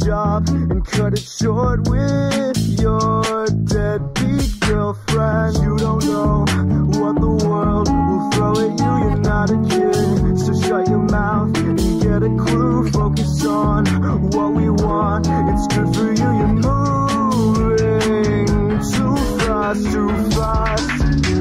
job and cut it short with your deadbeat girlfriend. You don't know what the world will throw at you. You're not a kid, so shut your mouth and get a clue. Focus on what we want, it's good for you. You're moving too fast, too fast.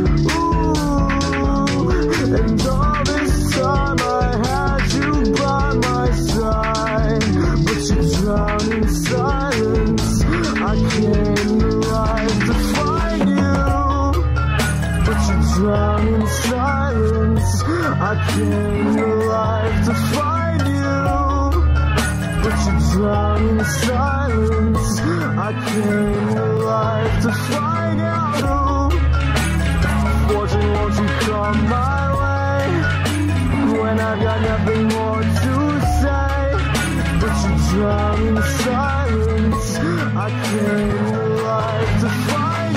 Ooh, and all this time I had you by my side, but you drowned in silence. I came alive to find you, but you drowned in silence. I came alive to find you, but you drowned in silence. I came alive to find out who. Fortune, won't you come my way when I've got nothing more to say? But you drown in silence. I came alive to find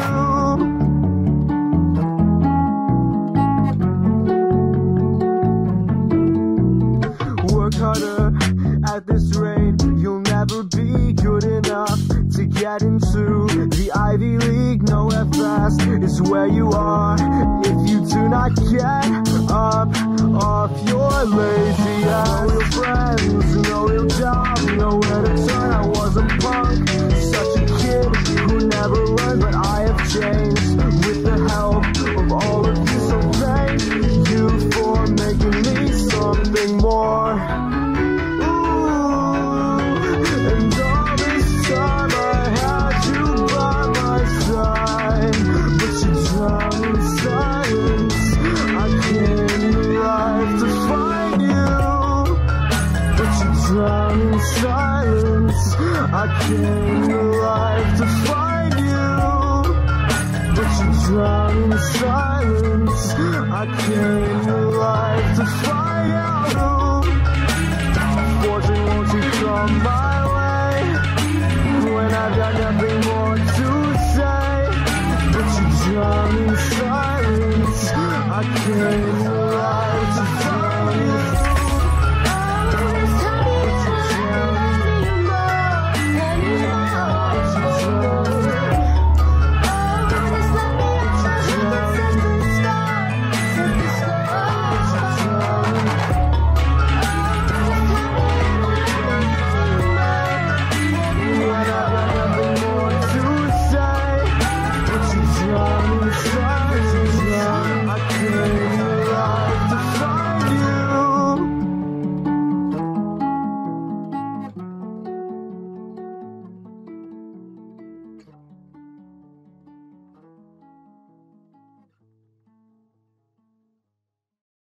you. Work harder at this rate, you'll never be good enough to get into the Ivy League. Nowhere fast is where you are if you do not get up off your lazy ass. No real friends, no real job, nowhere to turn. I was a punk, such a kid who never learned, but I have changed with the help of all of you. So thank you for making me something more. Silence, I came alive to find you, but you drown in silence. I came alive to find out who. Fortune, won't you come my way when I've got nothing more to say? But you drown in silence. I came